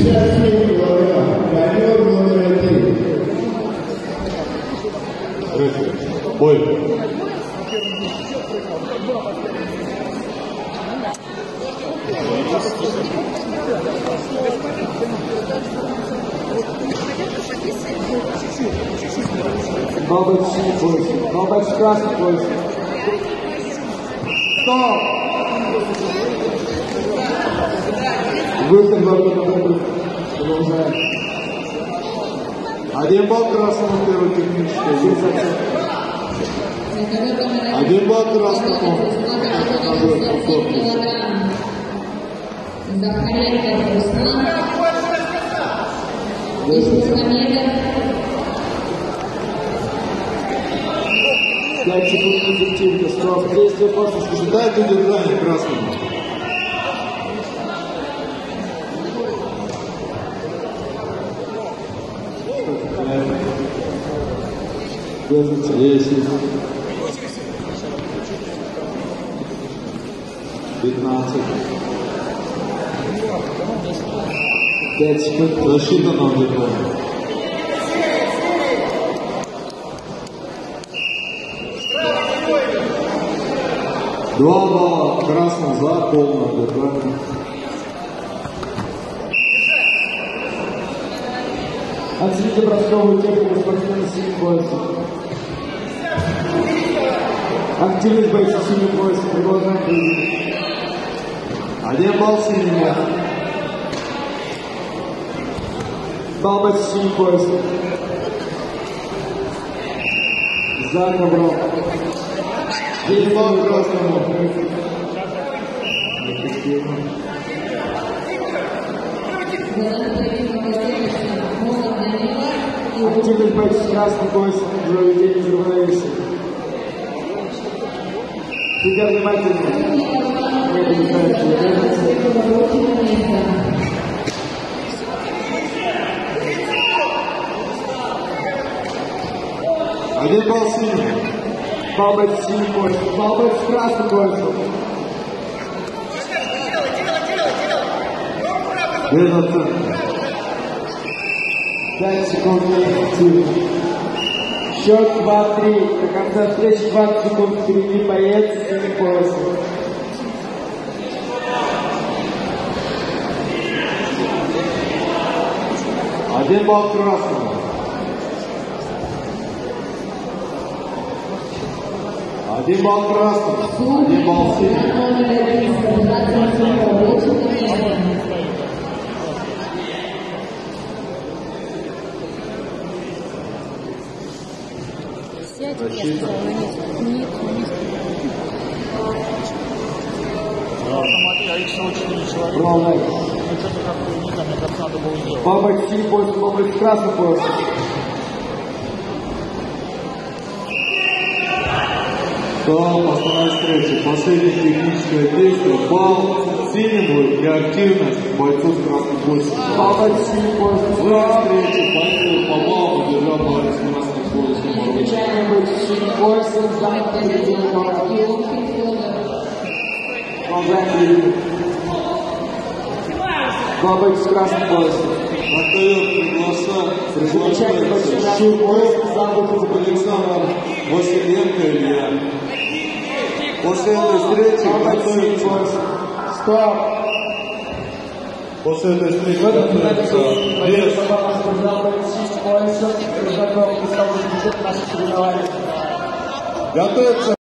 Бой. Бабач синий пояс. Бабач красный пояс. Стоп! Выход в арку. Продолжаем. 1 балл красному, первый технический. 1 балл красному. Захаренко Руслан. Исмагомедов. 5 секунд эффективно. Стоп. Действие после. Ожидает удержание красному. Держится. 10. 15. 5 секунд. Защита на выполнена. Два балла красным за полное удержание. Оцените бросковую технику спортсмена с синим поясом. Активность бойца с синим поясом. Продолжаем поединок. 1 балл синему. Бал бойца с синим поясом. За ковром. 1 балл красному. Активность бойца с красным поясом для ведения равновесия. Судья внимательно. Это не знаю, что держится. 1 балл синему. Бал бойца с синим поясом. Бал бойца с красным поясом. Без оценки. 5 секунд неэффективно. Счет 2-3. До конца встречи 20 секунд впереди боец с синим поясом. Один балл красному. 1 балл красному. 1 балл синему. Защита. Бабач синий пояс, бабач красный пояс. Стоп, остановить встречу. Последнее техническое действие. Балл синему и активность бойцу с красным поясом. Бабач синий пояс. Вы встречи бойцу по баллу удержал боец с красным поясом. Примечание бойцу с синим поясом. Занят поведение ковра. Продолжаем поединок. Бабач с красным поясом. Остается приглашается Щурков Александр Василенко Илья. После этой встречи готовится. Стоп! После этой встречи готовится вес. Готовится